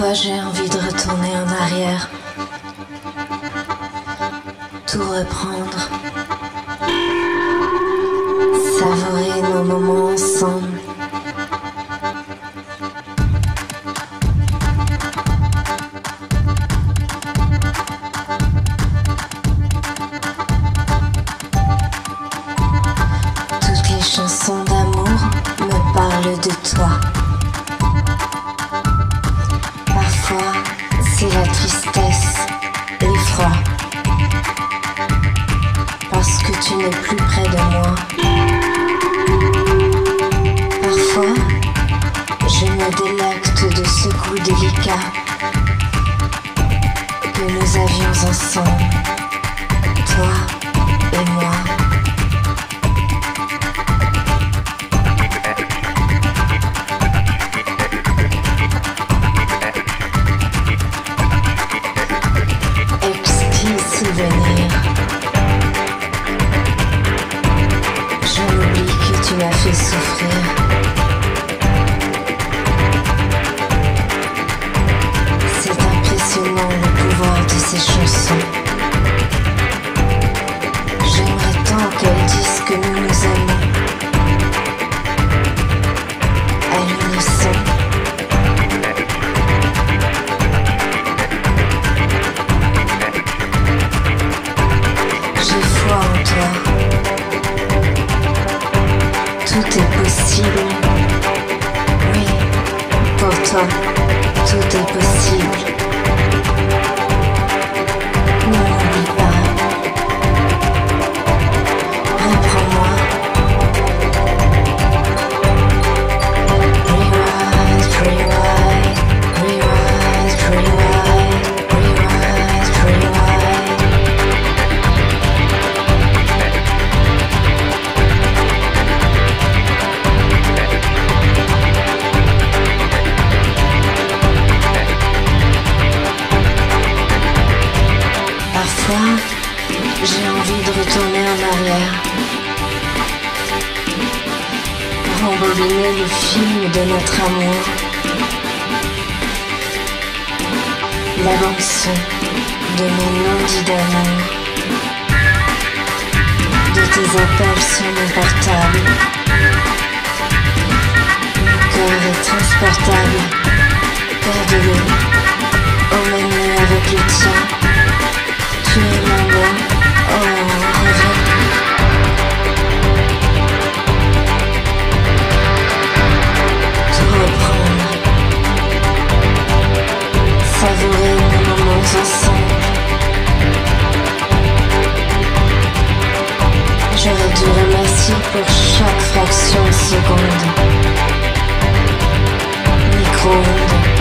Parfois j'ai envie de retourner en arrière, tout reprendre, savourer nos moments ensemble. Toutes les chansons d'amour me parlent de toi. Parfois, c'est la tristesse, l'effroi, parce que tu n'es plus près de moi. Parfois, je me délecte de ce goût délicat que nous avions ensemble, toi et moi. Souvenir. Je m'oublie que tu m'as fait souffrir. C'est impressionnant le pouvoir de ces chansons. J'aimerais tant qu'elles disent que nous nous aimons. À l'unisson. En toi, tout est possible. Oui, pour toi, tout est possible. Ne m'oublie pas. Reprends-moi. Rewind, rewind, rewind, rewind, rewind, rewind. Parfois, j'ai envie de retourner en arrière, rembobiner le film de notre amour, la bande-son de mon non-dit d'amour, de tes appels sur mon portable. Mon cœur est transportable, perdu, emmène avec le tien. Tu es mon nom, oh reviens. Tout reprendre, savourer nos moments ensemble. J'aurais dû remercier pour chaque fraction de seconde. Micro-ondes.